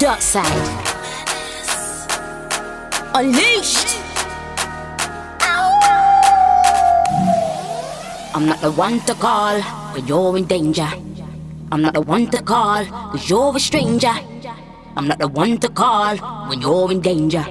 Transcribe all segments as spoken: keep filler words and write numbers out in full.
Dark side. Unleashed. I'm not the one to call when you're in danger. I'm not the one to call cause you're a stranger. I'm not the one to call when you're in danger.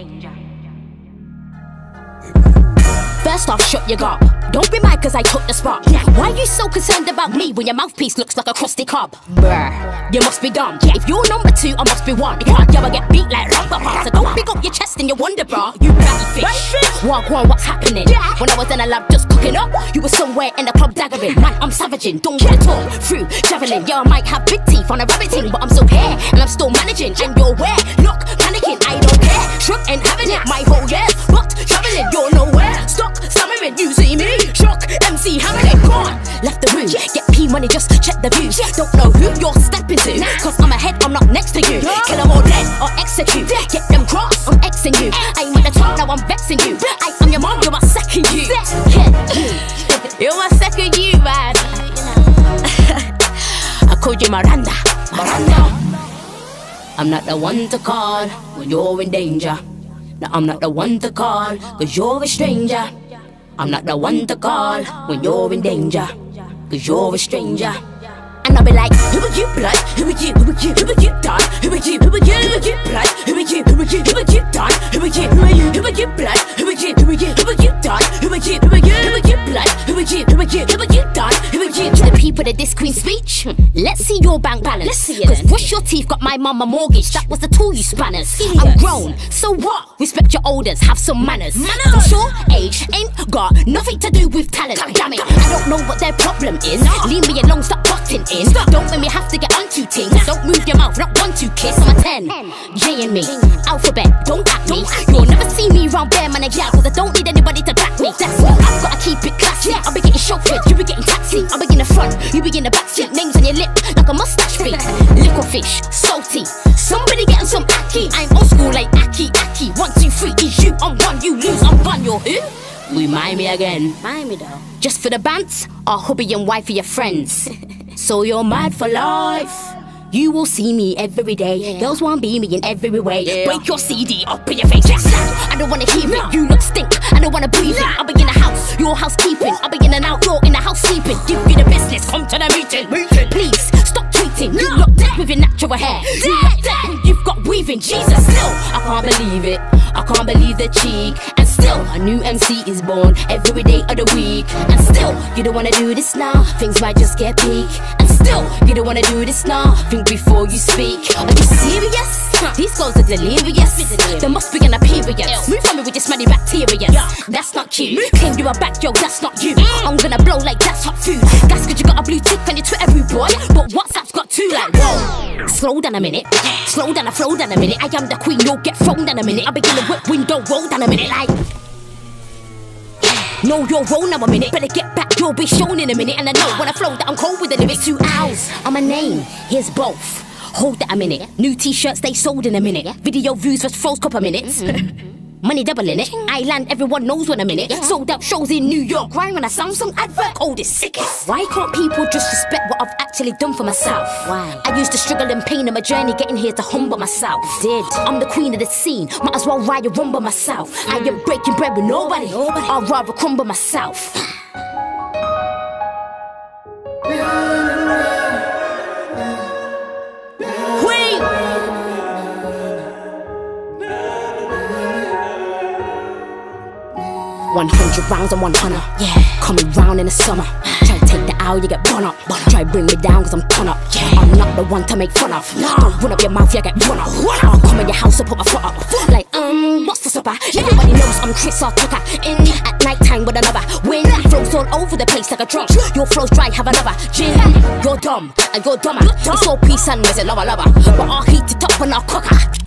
First off, shut your gob. Don't be mad cause I took the spot. Why you so concerned about me when your mouthpiece looks like a crusty cob? Bruh, you must be dumb. If you're number two, I must be one. You can't ever get beat like rubber bars. So don't pick up your chest and your wonder bra. You ratty fish. Walk on, what's happening? When I was in the lab just cooking up, you were somewhere in the club daggering. Man, I'm savaging, don't get talk through javelin. Yeah, I might have big teeth on a rabbit thing, but I'm still here and I'm still managing. And you're where? Look, panicking, I don't care. Shrug and having it my whole year. But traveling, you're nowhere. Stuck, stammering, you see me. Shock, M C Hammerhead, gone. Left the room, get P money, just check the views. Don't know who you're stepping to, cause I'm ahead, I'm not next to you. Kill them all dead or execute. Get them cross, I'm Xing you. I'm at the top, now I'm vexing you. I am your mom, you're my second you. You're my second you, man. I called you Miranda, Miranda. I'm not the one to call when you're in danger. No, I'm not the one to call cause you're a stranger. I'm not the one to call when you're in danger, cause you're a stranger. And I'll be like, who are you, blood? Who are you? Who are you? Who are you, done? Who are you? Who are you? Who are you, blood? Who are you? Who are you? Who are you, done? Who are you? Who are you? Who are you, blood? Who are you? Who are you? Who are you, done? Who are you? Who are you? Who are you, blood? Who are you? Who are you? Who are you, done? Who are you? To the people of this queen speech, let's see your bank balance. Let's see it. Cause brush your teeth got my mama mortgage. That was the tool you spanners. Idiots. I'm grown, so what? Respect your elders, have some manners. Manners. I'm sure age ain't got nothing to do with talent. Damn it, I don't know what their problem is. No. Leave me alone, stop butting in. Stop. Don't make me have to get onto things. Don't move your mouth, not one to kiss. I'm a ten. J and me, alphabet, don't act me. You'll never see me round there, man, yeah, cause I don't need anybody to back me. That's me, I've gotta keep it classy. I'll be getting chauffeured, you be getting taxi. I'll be in the front, you be in the back seat. Names on your lip, like a mustache beat. Liquor fish, salty. Somebody getting some ackee. I'm old school like Aki, Aki. One, two, three, is you. I'm one, you lose, I'm gone, you're who? Remind me again. Remind me though. Just for the bants, our hubby and wife are your friends. So you're mad for life. You will see me every day. Yeah. Girls want be me in every way. Yeah. Break your C D up in your face. Yes. I don't wanna hear it. You look stink. I don't wanna breathe it. I'll be in the house, your housekeeping. I'll be in and out, you're in the house sleeping. Give me the business, come to the meeting. meeting. Please stop tweeting. You look dead with your natural hair. You look dead. You've got weaving. Jesus, still I can't believe it. I can't believe the cheek. And still a new M C is born every day of the week. And still you don't wanna do this now. Things might just get peak. And still you don't wanna do this now. Think before you speak. Are you serious? These girls are delirious. There must be an appearance. Move on me with this many bacteria. That's not cute. Claim you are back, yo, that's not you. I'm gonna blow like that's hot food. That's cause you got a blue tick on your Twitter, rude boy. But WhatsApp's got two, like, whoa. Slow down a minute. Slow down, a flow down a minute. I am the queen, you'll get thrown down a minute. I'll begin to whip window, roll down a minute, like. Know your role now a minute. Better get back, you'll be shown in a minute. And I know when I flow that I'm cold with the lyrics. Two hours, I'm a name, here's both. Hold that a minute. New t-shirts they sold in a minute. Video views was froze couple minutes. Money doubling it. Island, everyone knows when a minute. Sold out shows in New York. Rhyme on a Samsung advert. Cold is sickest. Why can't people just respect what I've actually done for myself? Why? I used to struggle and pain in my journey getting here to humble myself. Did. I'm the queen of the scene. Might as well ride a rumble myself. I am breaking bread with nobody. nobody. I'd rather crumble myself. One hundred rounds and one hunter. Yeah. Coming round in the summer. Try to take the hour, you get bun up. Try to bring me down cause I'm ton up. Yeah. I'm not the one to make fun of. No. Don't run up your mouth, you get run up. I'll come in your house and put my foot up. Like, um, what's the supper? Yeah. Everybody knows I'm Chris or Tucker. In at night time with another. Wind flows all over the place like a drum. Your flow's dry, have another. Gin, you're dumb and you're dumber. It's all peace and there's a lover lover. But I'll heat it up and I'll cook her.